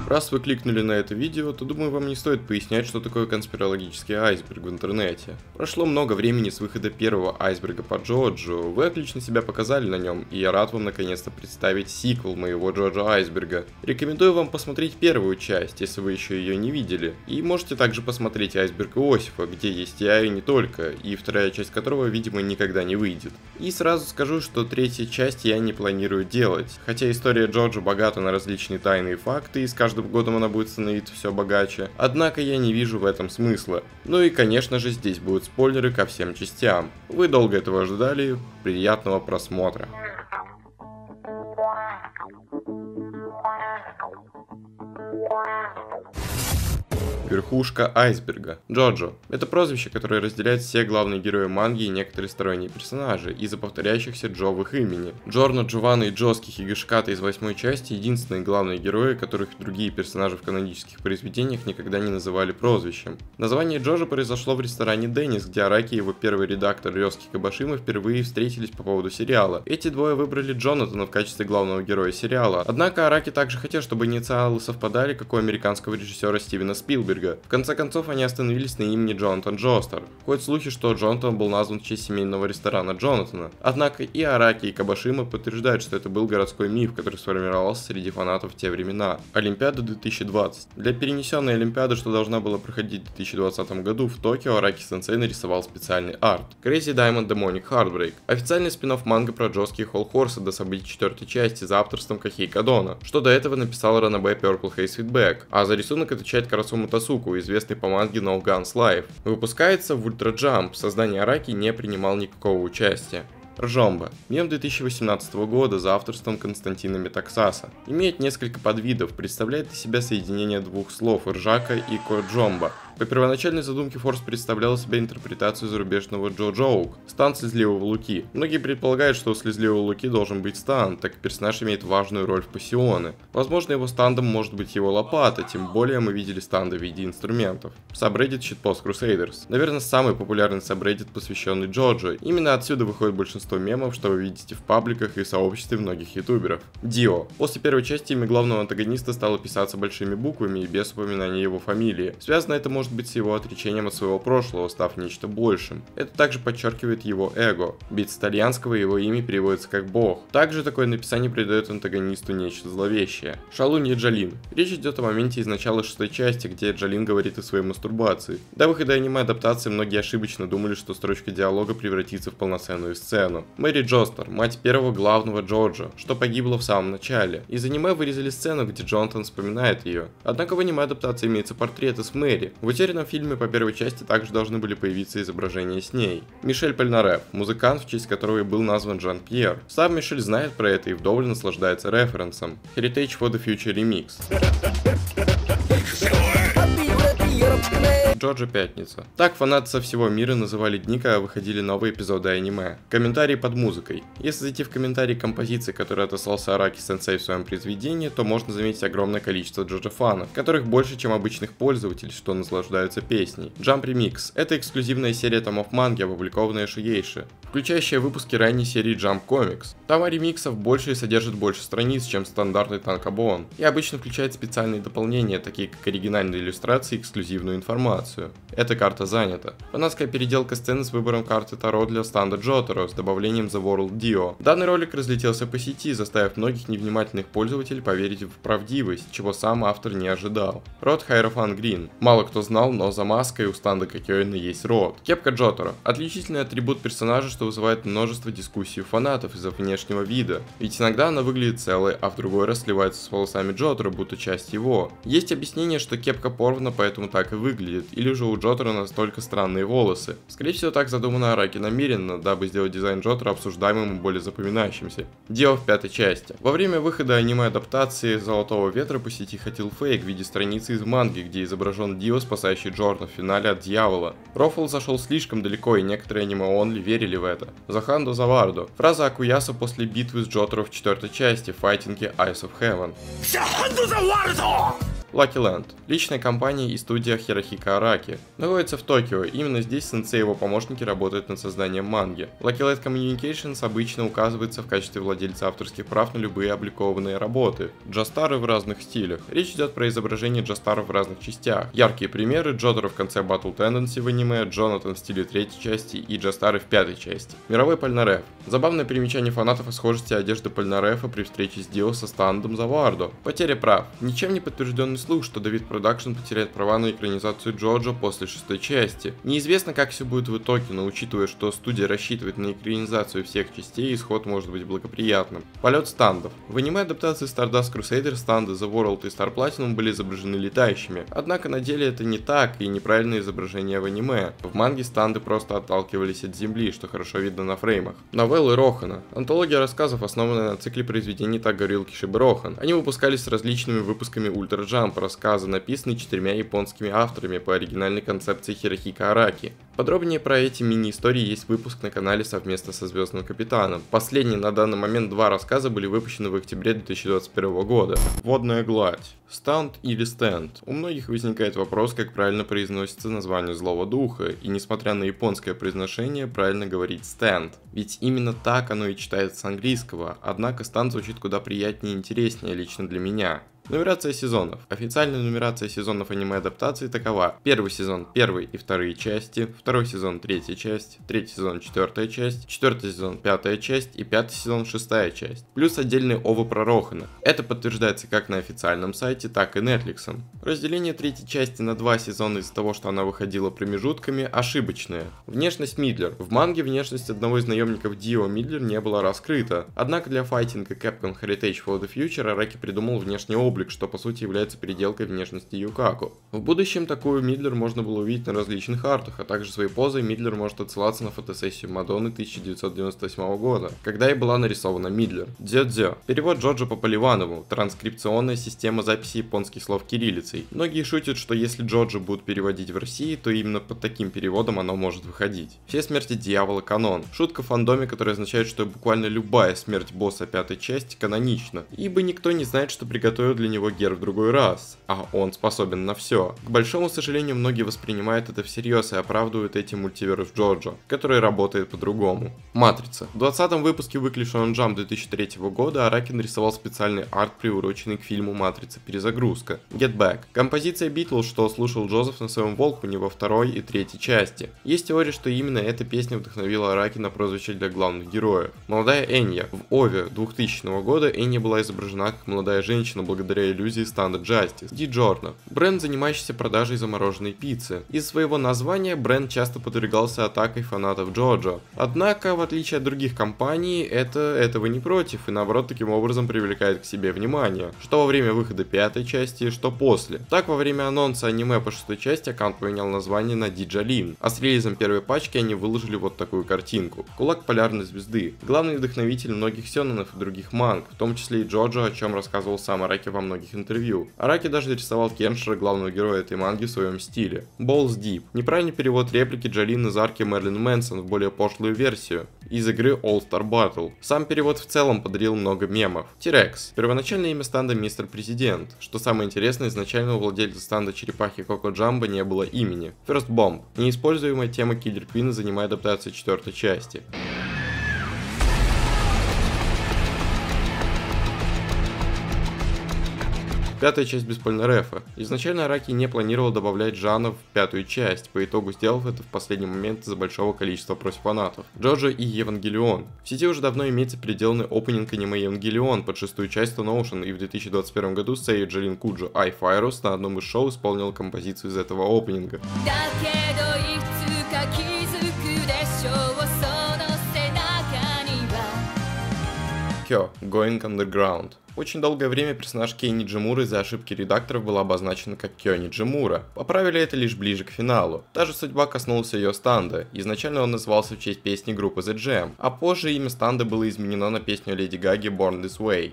Раз вы кликнули на это видео, то думаю, вам не стоит пояснять, что такое конспирологический айсберг в интернете. Прошло много времени с выхода первого айсберга по Джоджо, вы отлично себя показали на нем, и я рад вам наконец-то представить сиквел моего Джоджо айсберга. Рекомендую вам посмотреть первую часть, если вы еще ее не видели, и можете также посмотреть айсберг Иосифа, где есть я и не только, и вторая часть которого, видимо, никогда не выйдет. И сразу скажу, что третью часть я не планирую делать, хотя история Джоджо богата на различные тайные факты, и с каждым годом она будет становиться все богаче, однако я не вижу в этом смысла. Ну и конечно же здесь будут спойлеры ко всем частям. Вы долго этого ждали, приятного просмотра. Верхушка айсберга. Джоджо – это прозвище, которое разделяет все главные герои манги и некоторые сторонние персонажи из-за повторяющихся Джо в их имени. Джорно, Джованна и Джоски Хигашиката из 8 части – единственные главные герои, которых другие персонажи в канонических произведениях никогда не называли прозвищем. Название Джоджо произошло в ресторане Деннис, где Араки и его первый редактор Рёски Кабашима впервые встретились по поводу сериала. Эти двое выбрали Джонатана в качестве главного героя сериала, однако Араки также хотел, чтобы инициалы совпадали, как у американского режиссера Стивена Спилберга. В конце концов, они остановились на имени Джонатан Джостер. Ходят слухи, что Джонатан был назван в честь семейного ресторана Джонатана. Однако и Араки, и Кабашима подтверждают, что это был городской миф, который сформировался среди фанатов в те времена. Олимпиада 2020. Для перенесенной Олимпиады, что должна была проходить в 2020 году, в Токио Араки-сенсей нарисовал специальный арт. Crazy Diamond Demonic Heartbreak. Официальный спин-офф манга про Джоски и Холл-Хорса до событий 4 части за авторством Кохей Кадона, что до этого написал Ранобэ Purple Haze Feedback, а за рисунок отвечает Карасуму Тасуку, известный по манге No Guns Life. Выпускается в Ультра Jump, в создании Араки не принимал никакого участия. Ржомба. Мем 2018 года за авторством Константина Метаксаса. Имеет несколько подвидов, представляет из себя соединение двух слов ржака и коджомба. По первоначальной задумке Форс представлял из себя интерпретацию зарубежного Джо-Джоук, стан слезливого Луки. Многие предполагают, что у слезливого Луки должен быть стан, так как персонаж имеет важную роль в пассионе. Возможно, его стандом может быть его лопата, тем более мы видели станда в виде инструментов. Subreddit Shitpost Crusaders. Наверное, самый популярный subreddit, посвященный Джоджо. Именно отсюда выходит большинство мемов, что вы видите в пабликах и сообществе многих ютуберов. Дио. После первой части имя главного антагониста стало писаться большими буквами и без упоминания его фамилии. Связано это может быть с его отречением от своего прошлого, став нечто большим. Это также подчеркивает его эго, ведь с итальянского его имя переводится как бог. Также такое написание придает антагонисту нечто зловещее. Шалунья Джалин. Речь идет о моменте из начала 6 части, где Джалин говорит о своей мастурбации. До выхода аниме-адаптации многие ошибочно думали, что строчка диалога превратится в полноценную сцену. Мэри Джостер, мать первого главного Джоджо, что погибла в самом начале. Из аниме вырезали сцену, где Джонатан вспоминает ее. Однако в аниме-адаптации имеется портрет с Мэри. В утерянном фильме по первой части также должны были появиться изображения с ней. Мишель Польнареф, музыкант, в честь которого и был назван Жан-Пьер. Сам Мишель знает про это и вдоволь наслаждается референсом. Heritage for the Future Remix. Джоджо Пятница. Так фанаты со всего мира называли дни, когда выходили новые эпизоды аниме. Комментарии под музыкой. Если зайти в комментарии композиции, которые отослался Араки-сенсей в своем произведении, то можно заметить огромное количество Джоджо-фанов, которых больше, чем обычных пользователей, что наслаждаются песней. Jump Remix. Это эксклюзивная серия томов манги, опубликованная Шуейши, включающая выпуски ранней серии Jump Comics. Тома ремиксов больше и содержит больше страниц, чем стандартный танкобон, и обычно включает специальные дополнения, такие как оригинальные иллюстрации и эксклюзивную информацию. Эта карта занята. Фанатская переделка сцены с выбором карты Таро для станда Джотаро с добавлением The World Dio. Данный ролик разлетелся по сети, заставив многих невнимательных пользователей поверить в правдивость, чего сам автор не ожидал. Род Хайрофан Грин. Мало кто знал, но за маской у станда Кокёина есть рот. Кепка Джотаро. Отличительный атрибут персонажа, что вызывает множество дискуссий у фанатов из-за внешнего вида. Ведь иногда она выглядит целой, а в другой раз сливается с волосами Джотаро, будто часть его. Есть объяснение, что кепка порвана, поэтому так и выглядит. Или же у Джотаро настолько странные волосы. Скорее всего, так задумано Араки намеренно, дабы сделать дизайн Джотаро обсуждаемым и более запоминающимся. Дио в 5 части. Во время выхода аниме-адаптации Золотого Ветра по сети ходил фейк в виде страницы из манги, где изображен Дио, спасающий Джорно в финале от дьявола. Рофл зашел слишком далеко, и некоторые аниме-онли верили в это. Захандо Завардо. Фраза Акуяса после битвы с Джотаро в 4 части в файтинге Eyes of Heaven. Lucky Land. Личная компания и студия Хирохико Араки. Находится в Токио, именно здесь сенсей и его помощники работают над созданием манги. Lucky Land Communications обычно указывается в качестве владельца авторских прав на любые обликованные работы. Джостары в разных стилях. Речь идет про изображение джостаров в разных частях. Яркие примеры: Джотаро в конце Battle Tendency в аниме, Джонатан в стиле третьей части и джостары в пятой части. Мировой Полнареф. Забавное примечание фанатов о схожести одежды Полнарефа при встрече с Дио со стандом Завардо. Потеря прав. Ничем не подтвержденный слух, что Давид Продакшн потеряет права на экранизацию Джоджо после 6-й части. Неизвестно, как все будет в итоге, но учитывая, что студия рассчитывает на экранизацию всех частей, исход может быть благоприятным. Полет стандов. В аниме адаптации Stardust Crusader станды The World и Star Platinum были изображены летающими, однако на деле это не так и неправильное изображение в аниме. В манге станды просто отталкивались от земли, что хорошо видно на фреймах. Новеллы Рохана. Антология рассказов, основанная на цикле произведений Так говорил Кишибе Рохан. Они выпускались с различными выпусками Ультра Джамп, рассказы, написанные 4 японскими авторами по оригинальной концепции Хирохико Араки. Подробнее про эти мини-истории есть выпуск на канале совместно со Звездным Капитаном. Последние на данный момент 2 рассказа были выпущены в октябре 2021 года. Водная гладь. Станд или стенд? У многих возникает вопрос, как правильно произносится название злого духа, и несмотря на японское произношение, правильно говорить стенд. Ведь именно так оно и читается с английского, однако станд звучит куда приятнее и интереснее лично для меня. Нумерация сезонов. Официальная нумерация сезонов аниме-адаптации такова: первый сезон 1 и 2 части, второй сезон 3 часть, третий сезон 4 часть, четвертый сезон 5 часть и пятый сезон 6 часть. Плюс отдельные ОВА про Рохана. Это подтверждается как на официальном сайте, так и Netflix. Разделение третьей части на 2 сезона из-за того, что она выходила промежутками, ошибочное. Внешность Мидлер. В манге внешность одного из наемников Дио Мидлер не была раскрыта. Однако для файтинга Capcom Heritage for the Future Араки придумал внешний облик, что по сути является переделкой внешности Юкаку. В будущем такую Мидлер можно было увидеть на различных артах, а также своей позой Мидлер может отсылаться на фотосессию Мадонны 1998 года, когда и была нарисована Мидлер. Дзё-дзё. Перевод Джоджо по Поливанову. Транскрипционная система записи японских слов кириллицей. Многие шутят, что если Джоджо будут переводить в России, то именно под таким переводом оно может выходить. Все смерти дьявола канон. Шутка в фандоме, которая означает, что буквально любая смерть босса 5-й части канонична, ибо никто не знает, что приготовил для него Гер в другой раз, а он способен на все. К большому сожалению, многие воспринимают это всерьез и оправдывают этим мультиверс Джоджо, который работает по-другому. Матрица. В 20-м выпуске Weekly Shonen Jump 2003 года Араки нарисовал специальный арт, приуроченный к фильму «Матрица. Перезагрузка» Get Back. Композиция Beatles, что слушал Джозеф на своем Волкмане во 2-й и 3-й части. Есть теория, что именно эта песня вдохновила Араки на прозвище для главных героев. Молодая Энья. В Ове 2000 года Энья была изображена как молодая женщина благодаря иллюзии станда Justice. Ди Джорно. Бренд, занимающийся продажей замороженной пиццы. Из своего названия бренд часто подвергался атакой фанатов Джоджо. Однако, в отличие от других компаний, этого не против и наоборот таким образом привлекает к себе внимание. Что во время выхода 5-й части, что после. Так, во время анонса аниме по 6-й части аккаунт поменял название на Диджалин, а с релизом первой пачки они выложили вот такую картинку. Кулак полярной звезды. Главный вдохновитель многих сёнэнов и других манг, в том числе и Джоджо, о чем рассказывал сам Араки во многих интервью. Араки даже рисовал Кеншера, главного героя этой манги, в своем стиле. Balls Deep. Неправильный перевод реплики Джолин из арки Мерлин Мэнсон в более пошлую версию из игры All Star Battle. Сам перевод в целом подарил много мемов. T-Rex. Первоначальное имя станда Мистер Президент. Что самое интересное, изначально у владельца станда черепахи Коко Джамбо не было имени. First Bomb. Неиспользуемая тема Киллер Квина занимает адаптацию 4-й части. Пятая часть без Полнарефа. Изначально Араки не планировал добавлять Жанна в 5-ю часть, по итогу сделав это в последний момент из-за большого количества просьб фанатов. Джоджо и Евангелион. В сети уже давно имеется переделанный опенинг аниме Евангелион под 6-ю часть Stone Ocean, и в 2021 году Сэй Джолин Куджо Ай Файрус на одном из шоу исполнил композицию из этого опенинга. Кё, Going Underground. Очень долгое время персонаж Кей Ниджимуры из-за ошибки редакторов была обозначена как Кё Ниджимура. Поправили это лишь ближе к финалу. Та же судьба коснулась ее станда. Изначально он назывался в честь песни группы The Jam, а позже имя станда было изменено на песню Леди Гаги Born This Way.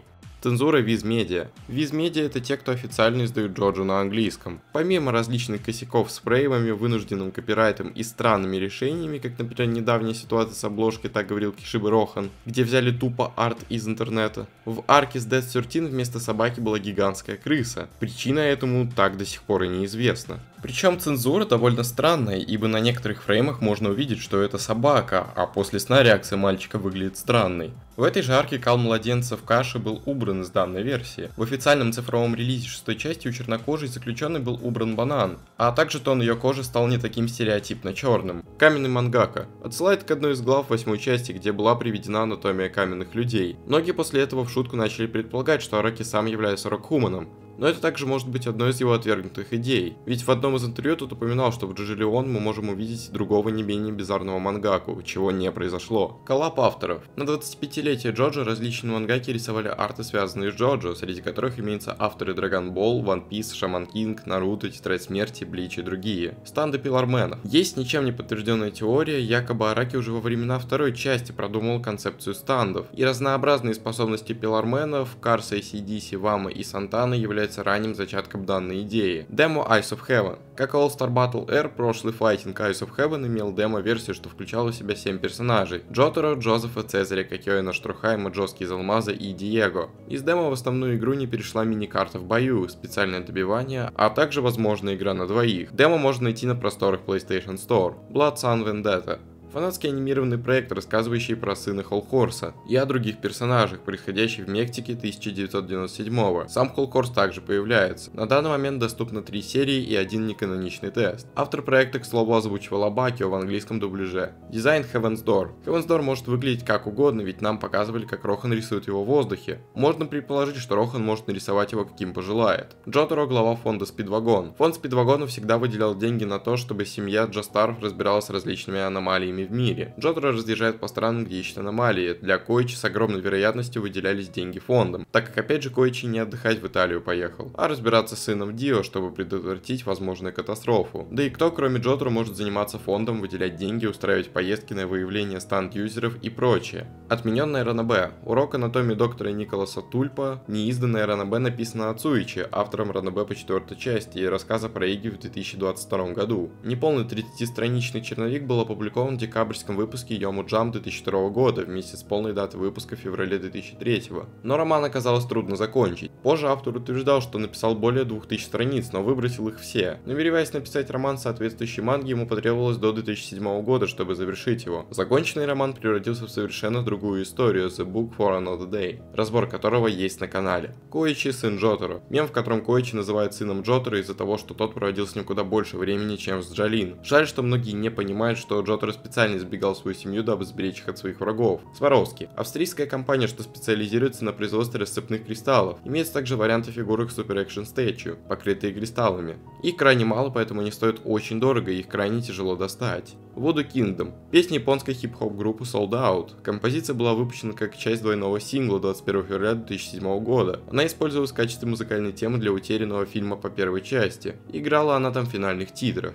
Цензура Viz Media. Viz Media — это те, кто официально издают Джоджо на английском. Помимо различных косяков с фреймами, вынужденным копирайтом и странными решениями, как, например, недавняя ситуация с обложкой «Так говорил Кишибы Рохан», где взяли тупо арт из интернета, в арке с Death 13 вместо собаки была гигантская крыса. Причина этому так до сих пор и неизвестна. Причем цензура довольно странная, ибо на некоторых фреймах можно увидеть, что это собака, а после сна реакция мальчика выглядит странной. В этой же арке кал младенца в каше был убран из данной версии. В официальном цифровом релизе 6 части у чернокожей заключенной был убран банан, а также тон ее кожи стал не таким стереотипно черным. Каменный мангака отсылает к одной из глав 8 части, где была приведена анатомия каменных людей. Многие после этого в шутку начали предполагать, что Араки сам является рок-хуманом. Но это также может быть одной из его отвергнутых идей. Ведь в одном из интервью тут упоминал, что в Джоджо мы можем увидеть другого не менее бизарного мангаку, чего не произошло. Коллаб авторов. На 25-летие Джоджо различные мангаки рисовали арты, связанные с Джоджо, среди которых имеются авторы Dragon Ball, One Piece, Shaman King, Наруто, Тетрадь Смерти, Блич и другие. Станды пиларменов. Есть ничем не подтвержденная теория, якобы Араки уже во времена второй части продумал концепцию стандов. И разнообразные способности пиларменов, Карса, AC/DC, Вама и Сантана являются ранним зачатком данной идеи. Демо Eyes of Heaven. Как и All Star Battle R, прошлый файтинг Eyes of Heaven имел демо-версию, что включало в себя 7 персонажей: Джотаро, Джозефа, Цезаря, Кокёина, Штрухайма, Джоски из Алмаза и Диего. Из демо в основную игру не перешла мини-карта в бою, специальное добивание, а также возможная игра на двоих. Демо можно найти на просторах PlayStation Store. Blood Sun Vendetta. Фанатский анимированный проект, рассказывающий про сына Холхорса и о других персонажах, происходящих в Мексике 1997-го. Сам Холхорс также появляется. На данный момент доступно 3 серии и 1 неканоничный тест. Автор проекта, к слову, озвучивал Абакио в английском дубляже. Дизайн Heaven's Door. Heaven's Door может выглядеть как угодно, ведь нам показывали, как Рохан рисует его в воздухе. Можно предположить, что Рохан может нарисовать его каким пожелает. Джотаро — глава фонда Speedwagon. Фонд Speedwagon всегда выделял деньги на то, чтобы семья Джостаров разбиралась с различными аномалиями в мире. Джотаро разъезжает по странам, где ищет аномалии. Для Коичи с огромной вероятностью выделялись деньги фондом, так как опять же Коичи не отдыхать в Италию поехал, а разбираться с сыном Дио, чтобы предотвратить возможную катастрофу. Да и кто, кроме Джотаро, может заниматься фондом, выделять деньги, устраивать поездки на выявление станд-юзеров и прочее. Отмененная Ранобэ. Урок анатомии доктора Николаса Тульпа. Неизданная Ранобэ написана Ацуичи, автором Ранобэ по 4 части и рассказа про Иги в 2022 году. Неполный 30-страничный черновик был опубликован в декабрьском выпуске Yomu Jump 2002 года вместе с полной датой выпуска в феврале 2003. Но роман оказалось трудно закончить. Позже автор утверждал, что написал более 2000 страниц, но выбросил их все. Намереваясь написать роман соответствующей манги, ему потребовалось до 2007 года, чтобы завершить его. Законченный роман превратился в совершенно другую историю, The Book for Another Day, разбор которого есть на канале. Коичи — сын Джотаро. Мем, в котором Коичи называет сыном Джотаро из-за того, что тот проводил с ним куда больше времени, чем с Джолин. Жаль, что многие не понимают, что Джотаро специально избегал свою семью, дабы сберечь их от своих врагов. Сваровски. Австрийская компания, что специализируется на производстве рассыпных кристаллов. Имеется также варианты фигурок Super Action Statue, покрытые кристаллами. Их крайне мало, поэтому они стоят очень дорого и их крайне тяжело достать. Voodoo Kingdom. Песня японской хип-хоп группы Sold Out. Композиция была выпущена как часть двойного сингла 21 февраля 2007 года. Она использовалась в качестве музыкальной темы для утерянного фильма по первой части. Играла она там в финальных титрах.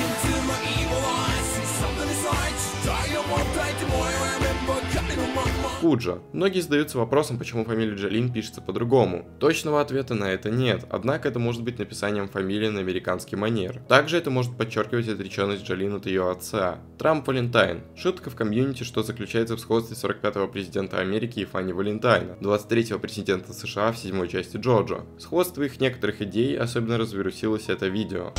Куджа. Многие задаются вопросом, почему фамилия Джолин пишется по-другому. Точного ответа на это нет, однако это может быть написанием фамилии на американский манер. Также это может подчеркивать отреченность Джолин от ее отца. Трамп Валентайн. Шутка в комьюнити, что заключается в сходстве 45-го президента Америки и Фанни Валентайна, 23-го президента США в 7-й части Джоджо. Сходство их некоторых идей особенно развирусилось это видео.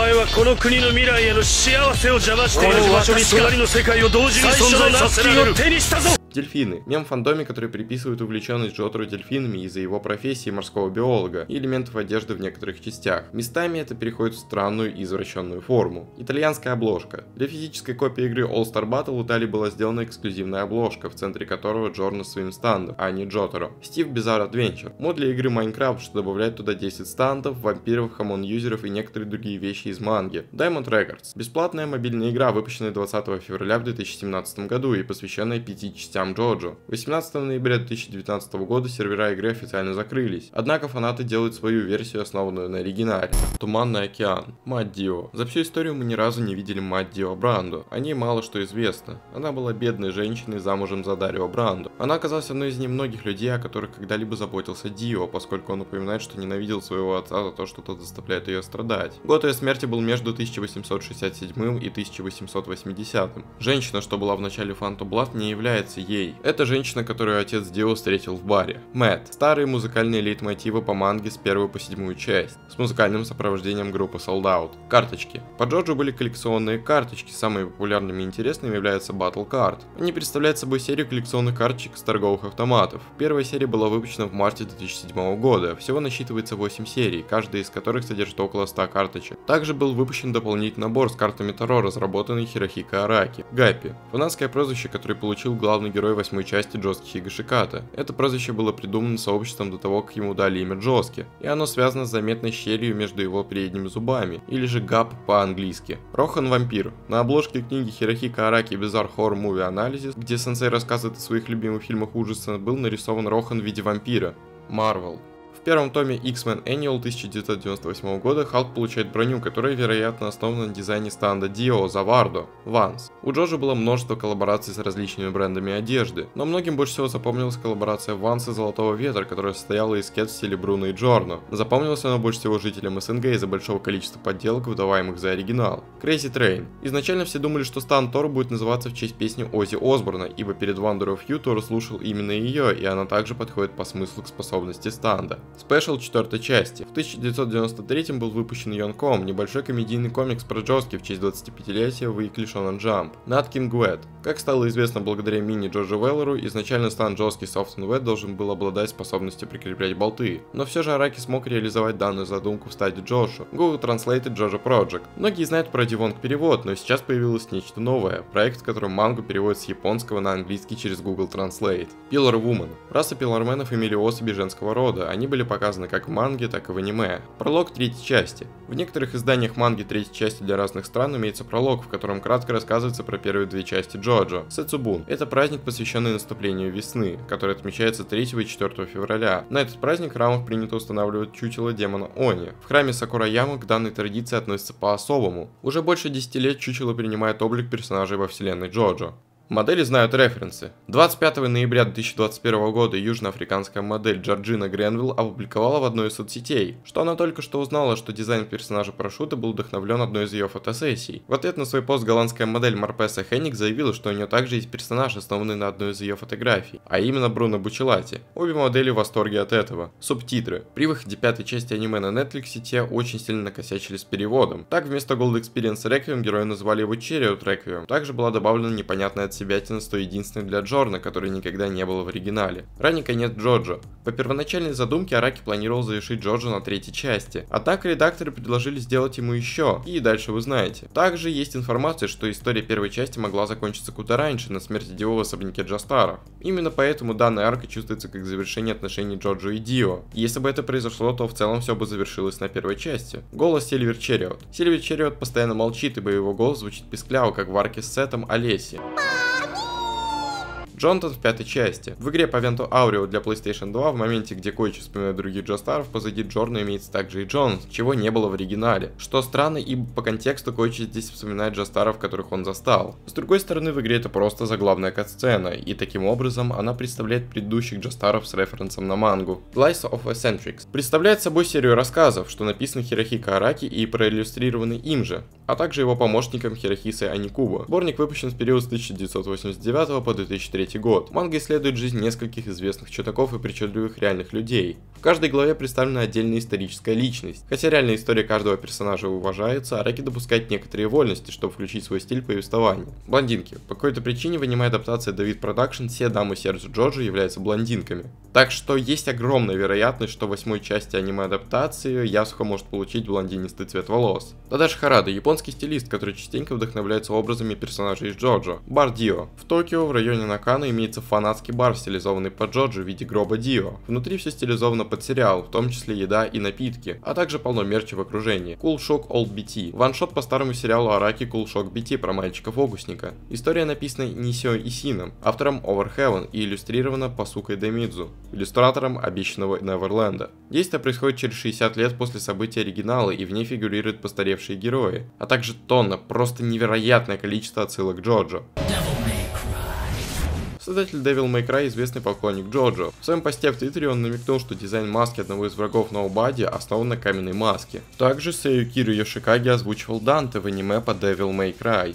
Дельфины. Мем в фандоме, который приписывает увлеченность Джотаро дельфинами из-за его профессии морского биолога и элементов одежды в некоторых частях. Местами это переходит в странную и извращенную форму. Итальянская обложка. Для физической копии игры All Star Battle в Италии была сделана эксклюзивная обложка, в центре которого Джорно своим стандом, а не Джотаро. Стив Bizarre Adventure. Мод для игры Minecraft, что добавляет туда 10 стандов, вампиров, хамон-юзеров и некоторые другие вещи из манги. Diamond Records. Бесплатная мобильная игра, выпущенная 20 февраля в 2017 году и посвященная 5 частям частям Джоджо. 18 ноября 2019 года сервера игры официально закрылись, однако фанаты делают свою версию, основанную на оригинале. Туманный океан. Мать Дио. За всю историю мы ни разу не видели мать Дио Брандо. О ней мало что известно. Она была бедной женщиной, замужем за Дарио Брандо. Она оказалась одной из немногих людей, о которых когда-либо заботился Дио, поскольку он упоминает, что ненавидел своего отца за то, что тот заставляет ее страдать. Год ее смерти был между 1867 и 1880. Женщина, что была в начале Phantom Blood, не является ей. Это женщина, которую отец Дио встретил в баре. Мэтт. Старые музыкальные лейтмотивы по манге с 1 по 7 часть, с музыкальным сопровождением группы Sold Out. Карточки. По Джоджо были коллекционные карточки, самыми популярными и интересными являются Battle Card. Они представляют собой серию коллекционных карточек с торговых автоматов. Первая серия была выпущена в марте 2007 года, всего насчитывается 8 серий, каждая из которых содержит около 100 карточек. Также был выпущен дополнительный набор с картами Таро, разработанный Хирохико Араки. Гаппи. Фанатское прозвище, которое получил главный герой 8 части Джоски Хигашиката. Это прозвище было придумано сообществом до того, как ему дали имя Джоски, и оно связано с заметной щелью между его передними зубами, или же гап по-английски. Рохан Вампир. На обложке книги Хирохико Араки Bizarre Horror Movie Analysis, где сенсей рассказывает о своих любимых фильмах ужаса, был нарисован Рохан в виде вампира. Марвел. В первом томе X-Men Annual 1998 года Халк получает броню, которая, вероятно, основана на дизайне станда Дио Завардо, Vans. У Джоджо было множество коллабораций с различными брендами одежды, но многим больше всего запомнилась коллаборация Vans и Золотого Ветра, которая состояла из скет в стиле Бруно и Джорно. Запомнилась она больше всего жителям СНГ из-за большого количества подделок, выдаваемых за оригинал. Crazy Train. Изначально все думали, что стан Тор будет называться в честь песни Оззи Осборна, ибо перед Wonder of You Тор слушал именно ее, и она также подходит по смыслу к способности станда. Спешл 4 части. В 1993 был выпущен Йонком, небольшой комедийный комикс про Джоски в честь 25-летия Weekly Shonen Jump. Nat King Wet. Как стало известно благодаря мини Джорджу Веллеру, изначально стан Джоски Soft and Wet должен был обладать способностью прикреплять болты, но все же Араки смог реализовать данную задумку в стадии Джошу. Google Translated Jojo Project. Многие знают про Дивонг перевод, но сейчас появилось нечто новое. Проект, в котором мангу переводят с японского на английский через Google Translate. Pillar Woman. Раса пилларменов имели особи женского рода, они были показаны как в манге, так и в аниме. Пролог 3 части. В некоторых изданиях манги 3 части для разных стран имеется пролог, в котором кратко рассказывается про первые 2 части Джоджо. Сэцубун. Это праздник, посвященный наступлению весны, который отмечается 3 и 4 февраля. На этот праздник в храмах принято устанавливать чучело демона Они. В храме Сакураяма к данной традиции относятся по-особому. Уже больше 10 лет чучело принимает облик персонажей во вселенной Джоджо. Модели знают референсы. 25 ноября 2021 года южноафриканская модель Джорджина Гренвилл опубликовала в одной из соцсетей, что она только что узнала, что дизайн персонажа парашюта был вдохновлен одной из ее фотосессий. В ответ на свой пост голландская модель Марпеса Хенник заявила, что у нее также есть персонаж, основанный на одной из ее фотографий, а именно Бруно Бучелати. Обе модели в восторге от этого. Субтитры. При выходе 5 части аниме на Netflix те очень сильно накосячили с переводом. Так вместо Gold Experience Requiem герои назвали его Chariot Requiem. Также была добавлена непонятная себятина с той единственной для Джорна, которой никогда не было в оригинале. Ранний конец Джоджо. По первоначальной задумке Араки планировал завершить Джоджо на 3 части, однако редакторы предложили сделать ему еще, и дальше вы знаете. Также есть информация, что история первой части могла закончиться куда раньше, на смерти Дио в особняке Джастаров. Именно поэтому данная арка чувствуется как завершение отношений Джоджо и Дио. Если бы это произошло, то в целом все бы завершилось на первой части. Голос Сильвер Черриот. Сильвер Черриот постоянно молчит, ибо его голос звучит пискляво, как в арке с Сетом Олеси. Джонатан в 5 части. В игре по Vento Aureo для PlayStation 2 в моменте, где Коичи вспоминает других Джостаров, позади Джорна имеется также и Джонс, чего не было в оригинале. Что странно, ибо по контексту Коичи здесь вспоминает Джостаров, которых он застал. С другой стороны, в игре это просто заглавная катсцена, и таким образом она представляет предыдущих Джостаров с референсом на мангу. Lies of Eccentrics. Представляет собой серию рассказов, что написаны Хирохико Араки и проиллюстрированы им же, а также его помощником Хирохисой Аникуба. Сборник выпущен в период с 1989 по 2003 год. Манга исследует жизнь нескольких известных чудаков и причудливых реальных людей. В каждой главе представлена отдельная историческая личность. Хотя реальная история каждого персонажа уважается, Араки допускает некоторые вольности, чтобы включить свой стиль повествования. Блондинки. По какой-то причине в аниме-адаптации David Production все дамы сердца Джоджо являются блондинками. Так что есть огромная вероятность, что в 8 части аниме-адаптации Ясуха может получить блондинистый цвет волос. Тадаши Харада, японский стилист, который частенько вдохновляется образами персонажей из Джоджо. Бар Дио. В Токио, в районе Накана, Вано имеется фанатский бар, стилизованный под Джоджо в виде гроба Дио. Внутри все стилизовано под сериал, в том числе еда и напитки, а также полно мерча в окружении. Cool Shock Old BT. Ваншот по старому сериалу Араки Cool Shock BT про мальчика-фокусника. История написана Нисио Исином, автором Over Heaven, и иллюстрирована Пасукой Демидзу, иллюстратором обещанного Неверленда. Действие происходит через 60 лет после событий оригинала, и в ней фигурируют постаревшие герои, а также тонна, просто невероятное количество отсылок к Джоджо. Создатель Devil May Cry известный поклонник Джоджо. В своем посте в Твиттере он намекнул, что дизайн маски одного из врагов Nobody основан на каменной маске. Также Сэю Киру Йошикаги озвучивал Данте в аниме по Devil May Cry.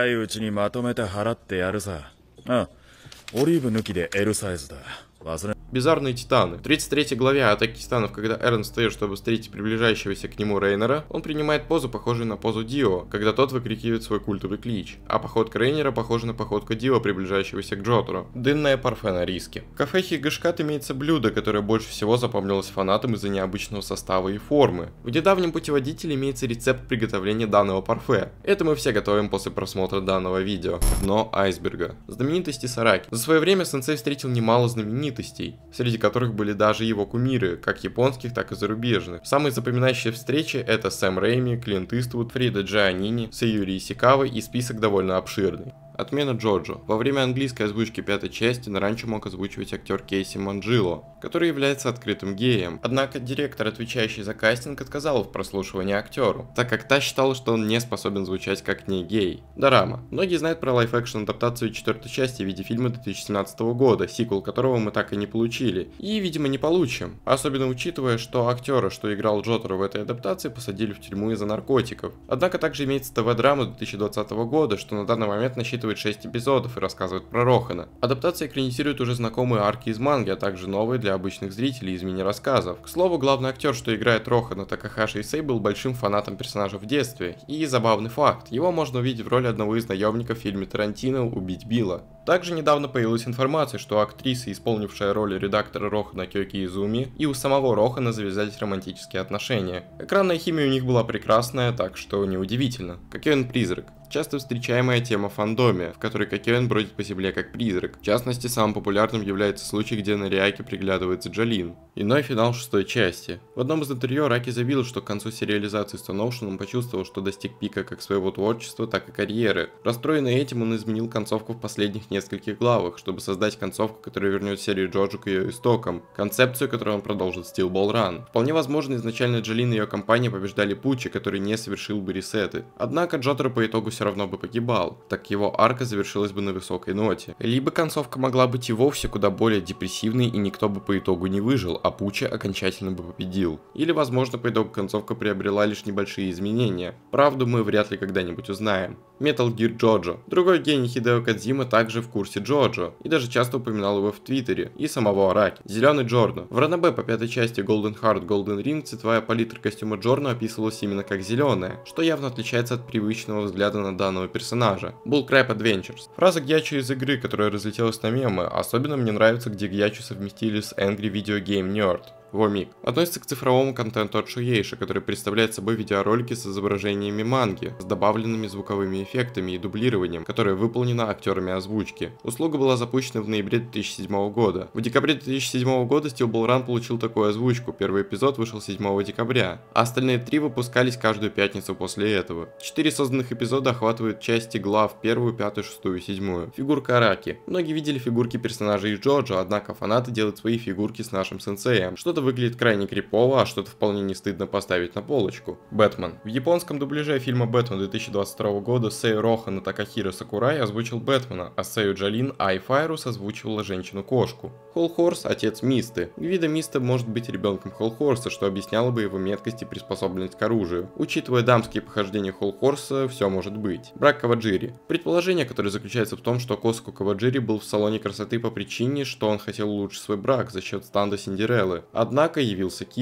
Бизарные титаны. В 33 главе Атаки титанов, когда Эрен встает, чтобы встретить приближающегося к нему Рейнера, он принимает позу, похожую на позу Дио, когда тот выкрикивает свой культовый клич, а походка Рейнера похожа на походку Дио, приближающегося к Джотору. Дынная парфе на риске. В кафе Хигашкат имеется блюдо, которое больше всего запомнилось фанатам из-за необычного состава и формы. В недавнем путеводителе имеется рецепт приготовления данного парфе. Это мы все готовим после просмотра данного видео. Дно айсберга. Знаменитости Сараки. За свое время сенсей встретил немало знаменитостей, среди которых были даже его кумиры, как японских, так и зарубежных. Самые запоминающие встречи это Сэм Рэйми, Клинт Иствуд, Фрида Джианини, Сэюри Исикава, и список довольно обширный. Отмена Джоджо. Во время английской озвучки пятой части на ранчо мог озвучивать актер Кейси Манджило, который является открытым геем. Однако директор, отвечающий за кастинг, отказал в прослушивании актеру, так как та считала, что он не способен звучать как не гей. Дорама. Многие знают про лайф-экшн адаптацию четвертой части в виде фильма 2017 года, сиквел которого мы так и не получили. И, видимо, не получим. Особенно учитывая, что актера, что играл Джоторо в этой адаптации, посадили в тюрьму из-за наркотиков. Однако также имеется ТВ-драма 2020 года, что на данный момент насчитывает 6 эпизодов и рассказывает про Рохана. Адаптация экранизирует уже знакомые арки из манги, а также новые для обычных зрителей из мини-рассказов. К слову, главный актер, что играет Рохана, Такахаши Исэй, был большим фанатом персонажа в детстве. И забавный факт, его можно увидеть в роли одного из наемников в фильме Тарантино «Убить Билла». Также недавно появилась информация, что актриса, исполнившая роль редактора Рохана Кёки Изуми, и у самого Рохана завязались романтические отношения. Экранная химия у них была прекрасная, так что неудивительно. Кокёин-призрак. Часто встречаемая тема в фандоме, в которой Кокёин бродит по земле как призрак. В частности, самым популярным является случай, где на Риаке приглядывается Джолин. Иной финал шестой части. В одном из интервью Араки заявил, что к концу сериализации Stone Ocean он почувствовал, что достиг пика как своего творчества, так и карьеры. Расстроенный этим, он изменил концовку в последних нескольких главах, чтобы создать концовку, которая вернет серию Джоджо к ее истокам, концепцию, которую он продолжит Steel Ball Run. Вполне возможно, изначально Джолин и ее компания побеждали Пуччи, который не совершил бы ресеты. Однако Джоторо по итогу все равно бы погибал, так его арка завершилась бы на высокой ноте. Либо концовка могла быть и вовсе куда более депрессивной, и никто бы по итогу не выжил, а Пуччи окончательно бы победил. Или, возможно, по итогу концовка приобрела лишь небольшие изменения. Правду мы вряд ли когда-нибудь узнаем. Metal Gear Джоджо. Другой гений Хидео Кодзима также в курсе Джоджо, и даже часто упоминал его в Твиттере, и самого Араки. Зеленый Джорно. В ранобэ по пятой части Golden Heart Golden Ring цветовая палитра костюма Джорно описывалась именно как зеленая, что явно отличается от привычного взгляда на данного персонажа. Bullcrap Adventures. Фраза Гьячу из игры, которая разлетелась на мемы, особенно мне нравится, где Гьячу совместили с Angry Video Game Nerd. Вомик. Относится к цифровому контенту от Шуейши, который представляет собой видеоролики с изображениями манги, с добавленными звуковыми эффектами и дублированием, которое выполнено актерами озвучки. Услуга была запущена в ноябре 2007 года. В декабре 2007 года Steel Ball Run получил такую озвучку, первый эпизод вышел 7 декабря, а остальные 3 выпускались каждую пятницу после этого. 4 созданных эпизода охватывают части глав 1, 5, 6 и 7. Фигурка Араки. Многие видели фигурки персонажей из Джоджо, однако фанаты делают свои фигурки с нашим сенсеем. Что-то выглядит крайне крипово, а что-то вполне не стыдно поставить на полочку. Бэтмен. В японском дубляже фильма «Бэтмен» 2022 года Сэю Рохан и Такахиро Сакурай озвучил Бэтмена, а Сэю Джолин Ай Файрус озвучивала женщину-кошку. Холл-Хорс – отец Мисты. Гвида Миста может быть ребенком Холл-Хорса, что объясняло бы его меткость и приспособленность к оружию. Учитывая дамские похождения Холл-Хорса, все может быть. Брак Каваджири. Предположение, которое заключается в том, что Косаку Каваджири был в салоне красоты по причине, что он хотел улучшить свой брак за счет станда Синдереллы. Однако явился Кира.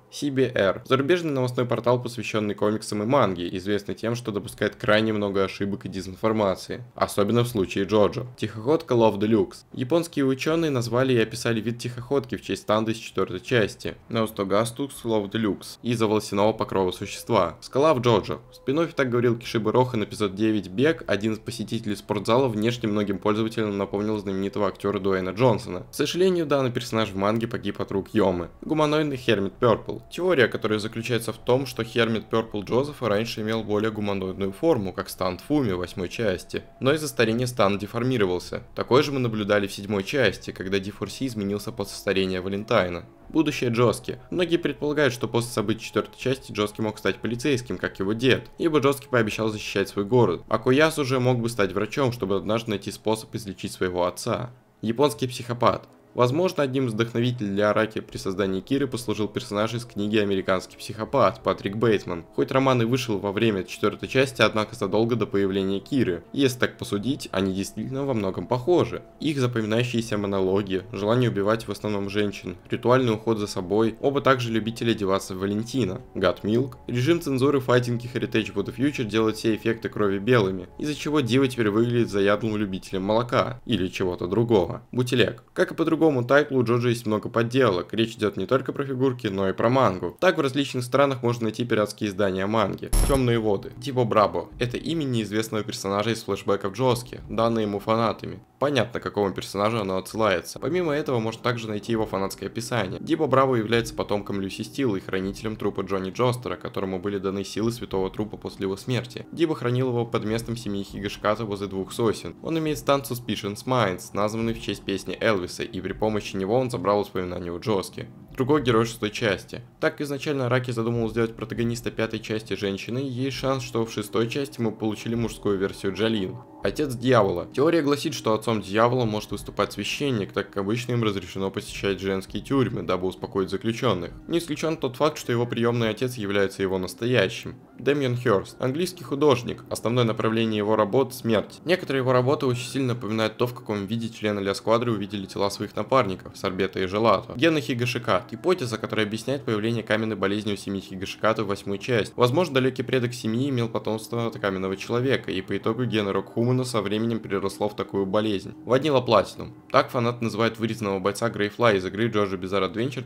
CBR – зарубежный новостной портал, посвященный комиксам и манге, известный тем, что допускает крайне много ошибок и дезинформации, особенно в случае Джоджо. Тихоходка Love Deluxe. Японские ученые назвали и описали вид тихоходки в честь станды из 4 части Neostogastux Love Deluxe из-за волосяного покрова существа. Скала в Джоджо. В спин-оффе так говорил Кишибо Рохан, эпизод 9 «Бег», один из посетителей спортзала внешне многим пользователям напомнил знаменитого актера Дуэйна Джонсона. К сожалению, данный персонаж в манге погиб от рук Йомы. Гуманоидный Hermit Purple. Теория, которая заключается в том, что Hermit Purple Джозефа раньше имел более гуманоидную форму, как Стан Фуми в 8 части, но из-за старения Стан деформировался. Такое же мы наблюдали в 7 части, когда Ди-Форси изменился после старения Валентайна. Будущее Джоски. Многие предполагают, что после событий 4 части Джоски мог стать полицейским, как его дед, ибо Джоски пообещал защищать свой город, а Коясу уже мог бы стать врачом, чтобы однажды найти способ излечить своего отца. Японский психопат. Возможно, одним из вдохновителей для Араки при создании Киры послужил персонаж из книги «Американский психопат» Патрик Бейтман. Хоть роман и вышел во время 4 части, однако задолго до появления Киры. И если так посудить, они действительно во многом похожи. Их запоминающиеся монологи, желание убивать в основном женщин, ритуальный уход за собой, оба также любители одеваться в Валентина. God Milk. Режим цензуры Fighting Heritage for the Future делает все эффекты крови белыми, из-за чего Дива теперь выглядит заядлым любителем молока или чего-то другого. Бутилек. Как и по-другому тайтлу у Джоджо есть много подделок, речь идет не только про фигурки, но и про мангу. Так в различных странах можно найти пиратские издания манги. Темные воды. Дибо Брабо. Это имя неизвестного персонажа из флешбеков Джоски, данное ему фанатами. Понятно, к какому персонажу оно отсылается. Помимо этого, можно также найти его фанатское описание. Дибо Браво является потомком Люси Стил и хранителем трупа Джонни Джостера, которому были даны силы святого трупа после его смерти. Дибо хранил его под местом семьи Хигашиката возле 2 сосен. Он имеет стан Suspicious Minds, названный в честь песни Элвиса, и при помощи него он забрал воспоминания у Джоски. Другой герой 6 части. Так изначально Араки задумал сделать протагониста 5 части женщиной, и есть шанс, что в 6 части мы получили мужскую версию Джалин. Отец дьявола. Теория гласит, что отцом дьявола может выступать священник, так как обычно им разрешено посещать женские тюрьмы, дабы успокоить заключенных. Не исключен тот факт, что его приемный отец является его настоящим. Дэмиан Хёрст. Английский художник. Основное направление его работ – смерть. Некоторые его работы очень сильно напоминают то, в каком виде члены Ля Сквадры увидели тела своих напарников – Сорбета и Желато. Гены Хигашиката. Гипотеза, которая объясняет появление каменной болезни у семьи Хигашиката в 8 части. Возможно, далекий предок семьи имел потомство от каменного человека, и по итогу гена Рокхумана со временем переросло в такую болезнь. Ванила Платинум. Так фанат называет вырезанного бойца Грейфла из игры Джоджо Bizarre Adventure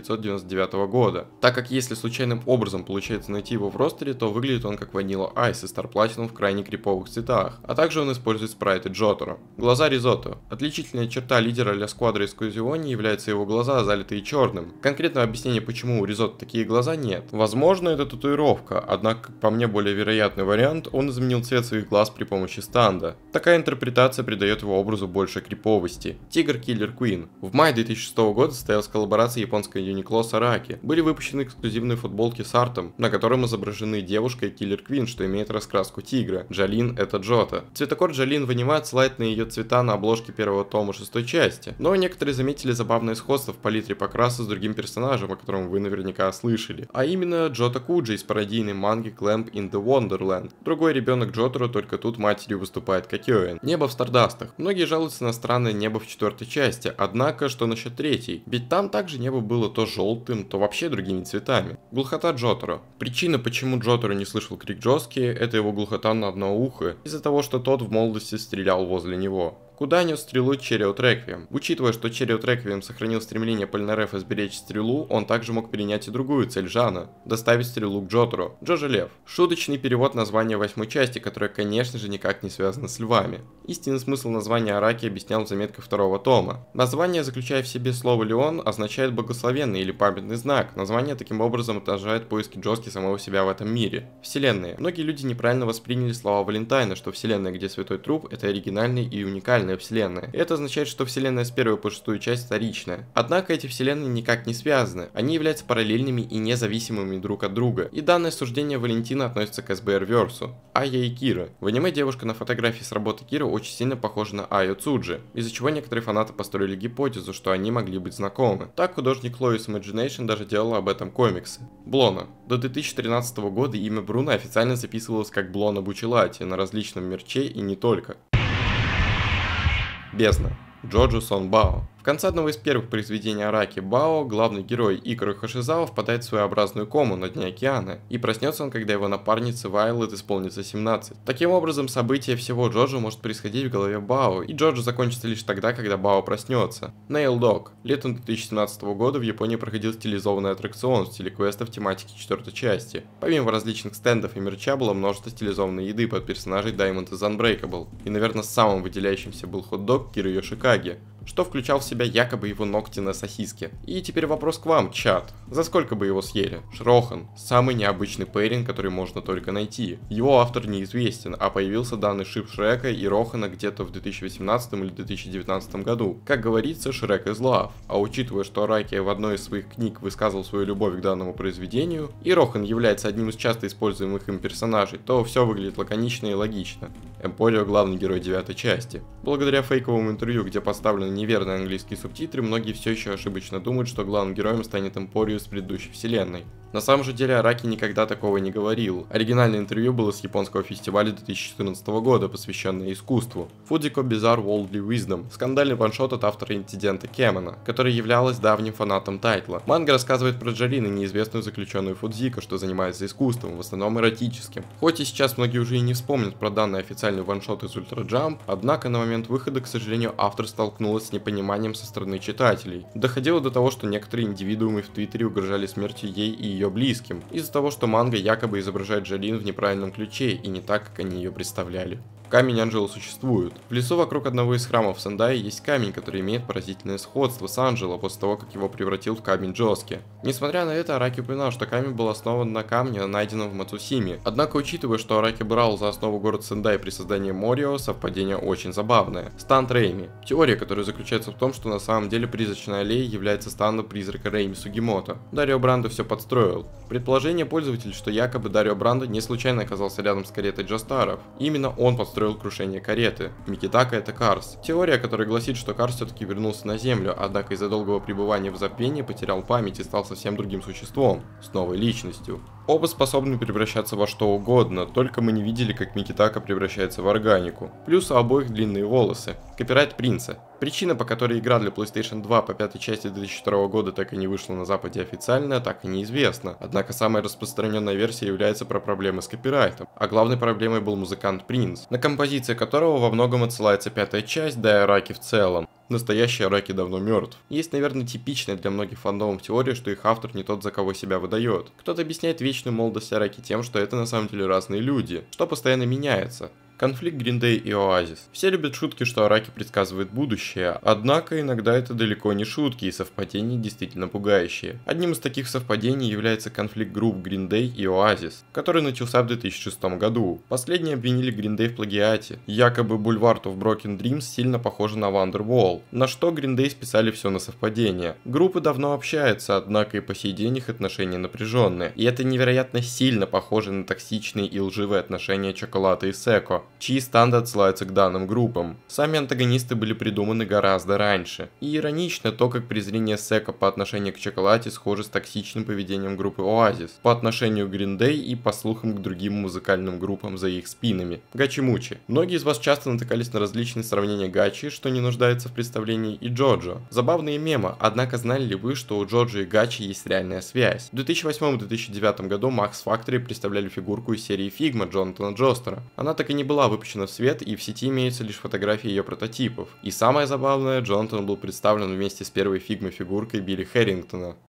1999 года. Так как если случайным образом получается найти его в ростере, то выглядит он как Ванила Айс из Star Platinum в крайне криповых цветах, а также он использует спрайты Джоторо. Глаза Ризотто. Отличительная черта лидера Ля Сквадры из Козиони является его глаза, залитые черным. Конкретного объяснения, почему у Ризотто такие глаза, нет. Возможно, это татуировка, однако, как по мне, более вероятный вариант, он изменил цвет своих глаз при помощи станда. Такая интерпретация придает его образу больше криповости. Тигр Киллер Квин. В мае 2006 года состоялась коллаборация японской Uniqlo с Араки. Были выпущены эксклюзивные футболки с артом, на котором изображены девушка и Киллер Квин, что имеет раскраску тигра. Джалин — это Джота. Цветокор Джалин в аниме отсылает на ее цвета на обложке первого тома 6 части, но некоторые заметили забавное сходство в палитре покраса с другим персонажем, о котором вы наверняка слышали, а именно Джота Куджи из пародийной манги Clamp in the Wonderland. Другой ребенок Джоторо, только тут матерью выступает Кокёэн. Небо в Стардастах. Многие жалуются на странное небо в 4 части, однако, что насчет 3? Ведь там также небо было то желтым, то вообще другими цветами. Глухота Джоторо. Причина, почему Джоторо не слышал крик Джоски, это его глухота на одно ухо, из-за того, что тот в молодости стрелял возле него. Куда нес стрелу Черриот Реквием? Учитывая, что Черриот Реквием сохранил стремление Полинарефа сберечь стрелу, он также мог принять и другую цель Жана – доставить стрелу к Джоторо. Джоджо Лев. Шуточный перевод названия 8 части, которая, конечно же, никак не связана с львами. Истинный смысл названия Араки объяснял в заметках 2 тома. Название, заключая в себе слово «Леон», означает «благословенный» или «памятный знак». Название таким образом отражает поиски Джоски самого себя в этом мире. Вселенная. Многие люди неправильно восприняли слова Валентайна, что вселенная, где святой труп – это оригинальная и уникальная вселенная. Это означает, что вселенная с 1 по 6 часть вторичная. Однако эти вселенные никак не связаны. Они являются параллельными и независимыми друг от друга. И данное суждение Валентина относится к СБР-версу. Ая и Кира. В аниме девушка на фотографии с работы Киры очень сильно похожа на Айо Цуджи, из-за чего некоторые фанаты построили гипотезу, что они могли быть знакомы. Так художник Lois Imagination даже делала об этом комиксы. Блона. До 2013 года имя Бруно официально записывалось как Блона Бучелати на различном мерче и не только. Бездна. Джоджо Сон Бао. В конце одного из первых произведений Араки Бао главный герой Икару Хашизава впадает в своеобразную кому на дне океана, и проснется он, когда его напарнице Вайлет исполнится 17. Таким образом, событие всего Джоджо может происходить в голове Бао, и Джоджо закончится лишь тогда, когда Бао проснется. Nail Dog. Летом 2017 года в Японии проходил стилизованный аттракцион в стиле квеста в тематике 4 части. Помимо различных стендов и мерча было множество стилизованной еды под персонажей Diamond is Unbreakable, и, наверное, самым выделяющимся был хот-дог Киры Йошикаги, что включал в себя якобы его ногти на сосиске. И теперь вопрос к вам, чат. За сколько бы его съели? Шрохан. Самый необычный пейринг, который можно только найти. Его автор неизвестен, а появился данный шип Шрека и Рохана где-то в 2018 или 2019 году. Как говорится, Шрек is love. А учитывая, что Араки в одной из своих книг высказывал свою любовь к данному произведению, и Рохан является одним из часто используемых им персонажей, то все выглядит лаконично и логично. Эмпорио — главный герой 9 части. Благодаря фейковому интервью, где поставлены неверные английские субтитры, многие все еще ошибочно думают, что главным героем станет Эмпорио с предыдущей вселенной. На самом же деле Араки никогда такого не говорил. Оригинальное интервью было с японского фестиваля 2014 года, посвященное искусству. Fujiko Bizarre Worldly Wisdom. Скандальный ваншот от автора инцидента Кемена, который являлась давним фанатом тайтла. Манга рассказывает про Джарин и неизвестную заключенную Фудзико, что занимается искусством, в основном эротическим. Хоть и сейчас многие уже и не вспомнят про данный официальный ваншот из Ультра Jump, однако на момент выхода, к сожалению, автор столкнулась с непониманием со стороны читателей. Доходило до того, что некоторые индивидуумы в Твиттере угрожали смертью ей и ее близким, из-за того, что манга якобы изображает Джолин в неправильном ключе и не так, как они ее представляли. Камень Анджело существует. В лесу вокруг одного из храмов Сендai есть камень, который имеет поразительное сходство с Анджело после того, как его превратил в камень Джоски. Несмотря на это, Араки упоминал, что камень был основан на камне, найденном в Мацусиме. Однако, учитывая, что Араки брал за основу город Сендай при создании Морио, совпадение очень забавное. Станд Рейми. Теория, которая заключается в том, что на самом деле призрачная аллея является стандом призрака Рейми Сугимото. Дарио Брандо все подстроил. Предположение пользователей, что якобы Дарио Брандо не случайно оказался рядом с каретой Джостаров. Именно он подстроил крушение кареты. Микитака — это Карс. Теория, которая гласит, что Карс все-таки вернулся на Землю, однако из-за долгого пребывания в забвении потерял память и стал совсем другим существом, с новой личностью. Оба способны превращаться во что угодно, только мы не видели, как Микитака превращается в органику. Плюс у обоих длинные волосы. Копирайт Принца. Причина, по которой игра для PlayStation 2 по 5 части 2002 года так и не вышла на Западе официально, так и неизвестна. Однако самая распространенная версия является про проблемы с копирайтом. А главной проблемой был музыкант Принц, на композиции которого во многом отсылается 5 часть, да и Араки в целом. Настоящий Араки давно мертв. Есть, наверное, типичная для многих фандомов теория, что их автор не тот, за кого себя выдает. Кто-то объясняет вечную молодость Араки тем, что это на самом деле разные люди, что постоянно меняется. Конфликт Green Day и Oasis. Все любят шутки, что Араки предсказывает будущее, однако иногда это далеко не шутки и совпадения действительно пугающие. Одним из таких совпадений является конфликт групп Green Day и Oasis, который начался в 2006 году. Последние обвинили Green Day в плагиате. Якобы Boulevard of Broken Dreams сильно похожа на Wonderwall, на что Green Day списали все на совпадение. Группы давно общаются, однако и по сей день их отношения напряженные, и это невероятно сильно похоже на токсичные и лживые отношения Чоколата и Секо, чьи станды отсылаются к данным группам. Сами антагонисты были придуманы гораздо раньше. И иронично то, как презрение Секо по отношению к Чоколате схоже с токсичным поведением группы Oasis по отношению к Green Day и по слухам к другим музыкальным группам за их спинами. Гачи-мучи. Многие из вас часто натыкались на различные сравнения Гачи, что не нуждается в представлении, и Джоджо. Забавные мемы, однако знали ли вы, что у Джоджо и Гачи есть реальная связь? В 2008-2009 году Max Factory представляли фигурку из серии Figma Джонатана Джостера. Она так и не была выпущена в свет, и в сети имеются лишь фотографии ее прототипов. И самое забавное, Джонатан был представлен вместе с первой Figma фигуркой Билли Хэрингтона.